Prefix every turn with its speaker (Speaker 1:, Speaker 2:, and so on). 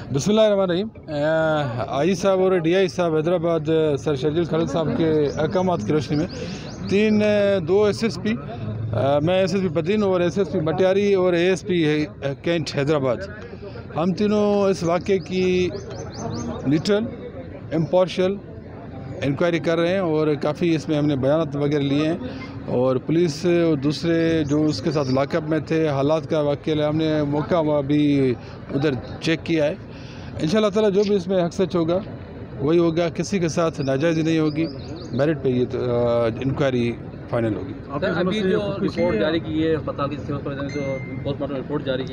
Speaker 1: बिस्मिल्लाहिर्रहमानिर्रहीम। आई साहब और DI साहब हैदराबाद सर शर्जील खालिद साहब के अहकामात की रोशनी में दो SSP, मैं SSP पतीन और SSP मटियारी और ASP कैंट हैदराबाद, हम तीनों इस वाक़े की न्यूट्रल इम्पार्शियल इंक्वायरी कर रहे हैं और काफ़ी इसमें हमने बयान वगैरह लिए हैं और पुलिस और दूसरे जो उसके साथ लाकअप में थे हालात का वाक़ई हमने मौका भी उधर चेक किया है। इंशाअल्लाह ताला जो भी इसमें हक सच होगा वही होगा, किसी के साथ नाजायज़ी नहीं होगी, मेरिट पे ये इंक्वायरी फाइनल होगी।
Speaker 2: आपने अभी जो रिपोर्ट जारी की है, अस्पताल की जो पोस्टमार्टम रिपोर्ट जारी की